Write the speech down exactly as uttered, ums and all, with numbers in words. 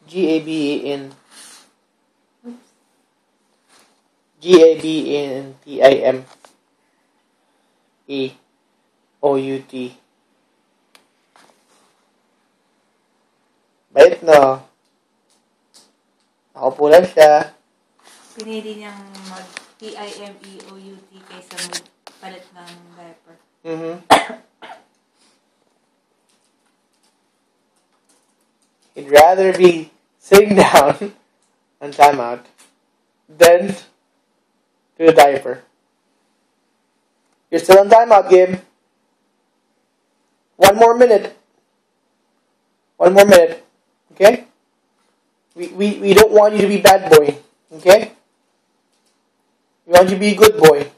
G A B in G A B in T I M E O U T. Bait, no? Nakaupo lang siya. Pinili niyang mag-T I M E O U T kaysa magpalit ng diaper. Mm-hmm. He'd rather be sitting down on timeout than do a diaper. You're still on timeout, Gabe. One more minute. One more minute. Okay? We, we, we don't want you to be bad boy. Okay? We want you to be a good boy.